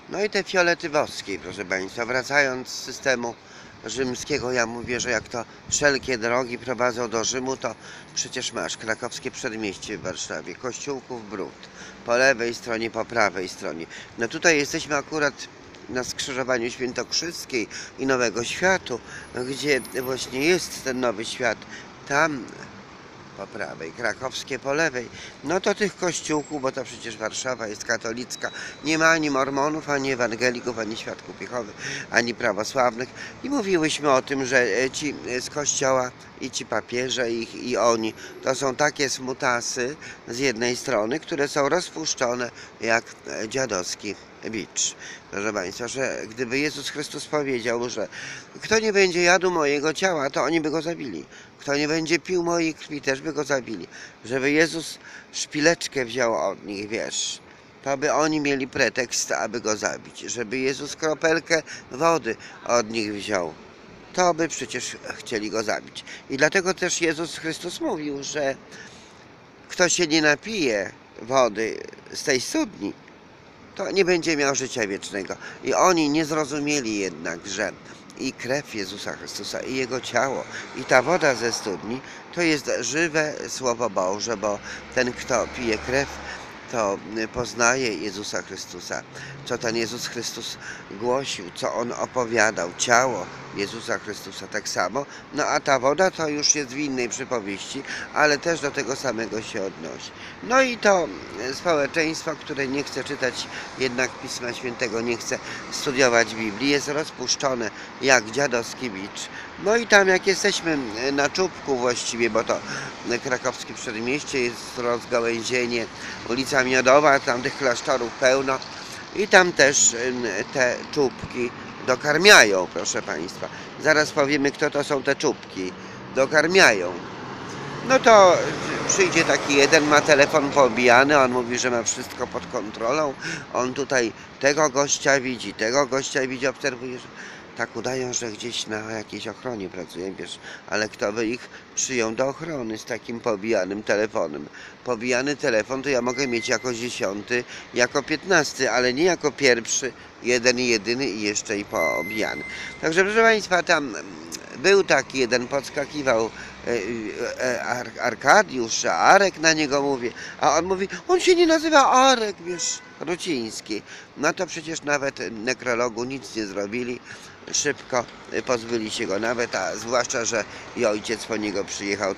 No i te fiolety boskie, proszę Państwa, wracając z systemu rzymskiego, ja mówię, że jak to wszelkie drogi prowadzą do Rzymu, to przecież masz krakowskie przedmieście w Warszawie, kościółków brud, po lewej stronie, po prawej stronie. No tutaj jesteśmy akurat na skrzyżowaniu Świętokrzyskiej i Nowego Światu, gdzie właśnie jest ten Nowy Świat, tam po prawej, krakowskie po lewej. No to tych kościółków, bo to przecież Warszawa jest katolicka, nie ma ani mormonów, ani ewangelików, ani świadków Jehowy, ani prawosławnych. I mówiłyśmy o tym, że ci z kościoła i ci papieże i oni to są takie smutasy z jednej strony, które są rozpuszczone jak dziadowski bicz. Proszę Państwa, że gdyby Jezus Chrystus powiedział, że kto nie będzie jadł mojego ciała, to oni by go zabili. Kto nie będzie pił mojej krwi, też by go zabili. Żeby Jezus szpileczkę wziął od nich, wiesz, to by oni mieli pretekst, aby go zabić. Żeby Jezus kropelkę wody od nich wziął, to by przecież chcieli go zabić. I dlatego też Jezus Chrystus mówił, że kto się nie napije wody z tej studni, to nie będzie miał życia wiecznego. I oni nie zrozumieli jednak, że i krew Jezusa Chrystusa, i Jego ciało, i ta woda ze studni, to jest żywe Słowo Boże, bo ten, kto pije krew, to poznaje Jezusa Chrystusa, co ten Jezus Chrystus głosił, co On opowiadał, ciało Jezusa Chrystusa tak samo, no a ta woda to już jest w innej przypowieści, ale też do tego samego się odnosi. No i to społeczeństwo, które nie chce czytać jednak Pisma Świętego, nie chce studiować Biblii, jest rozpuszczone jak dziadowski bicz. No i tam jak jesteśmy na czubku właściwie, bo to krakowskie przedmieście jest rozgałęzienie, ulica Miodowa, tam tych klasztorów pełno i tam też te czubki dokarmiają, proszę Państwa. Zaraz powiemy, kto to są te czubki. Dokarmiają. No to przyjdzie taki jeden, ma telefon poobijany, on mówi, że ma wszystko pod kontrolą. On tutaj tego gościa widzi, obserwuje, że tak udają, że gdzieś na jakiejś ochronie pracują, wiesz, ale kto by ich przyjął do ochrony z takim pobijanym telefonem? Pobijany telefon to ja mogę mieć jako 10, jako 15, ale nie jako pierwszy, jeden i jedyny i jeszcze i poobijany. Także proszę Państwa, tam był taki jeden, podskakiwał Arkadiusz, Arek na niego mówi, a on mówi, on się nie nazywa Arek, wiesz, Ruciński. No to przecież nawet nekrologu nic nie zrobili, szybko pozbyli się go nawet, a zwłaszcza, że i ojciec po niego przyjechał.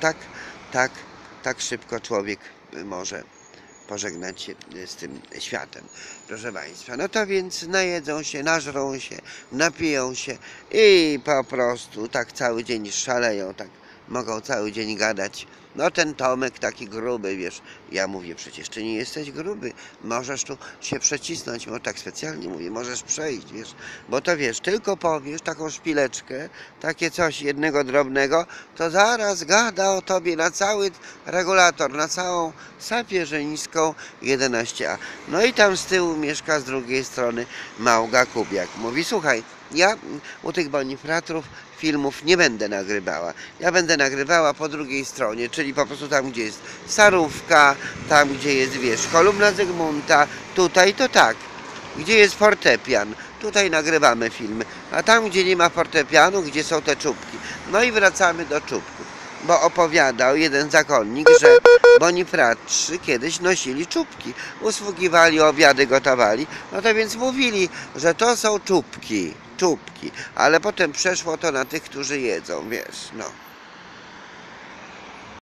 Tak szybko człowiek może pożegnać się z tym światem, proszę Państwa. No to więc najedzą się, nażrą się, napiją się i po prostu tak cały dzień szaleją, tak mogą cały dzień gadać. No ten Tomek taki gruby, wiesz, ja mówię, przecież ty nie jesteś gruby, możesz tu się przecisnąć, bo tak specjalnie mówię, możesz przejść, wiesz, bo to wiesz, tylko powiesz taką szpileczkę, takie coś jednego drobnego, to zaraz gada o tobie na cały regulator, na całą sapieżyńską 11A. No i tam z tyłu mieszka z drugiej strony Małga Kubiak. Mówi, słuchaj, ja u tych bonifratrów filmów nie będę nagrywała. Ja będę nagrywała po drugiej stronie, czyli po prostu tam, gdzie jest Sarówka, tam, gdzie jest, wiesz, kolumna Zygmunta, tutaj to tak. Gdzie jest fortepian, tutaj nagrywamy filmy. A tam, gdzie nie ma fortepianu, gdzie są te czubki. No i wracamy do czubków. Bo opowiadał jeden zakonnik, że bonifratrzy kiedyś nosili czubki. Usługiwali, obiady gotowali. No to więc mówili, że to są czubki. Ale potem przeszło to na tych, którzy jedzą, wiesz, no.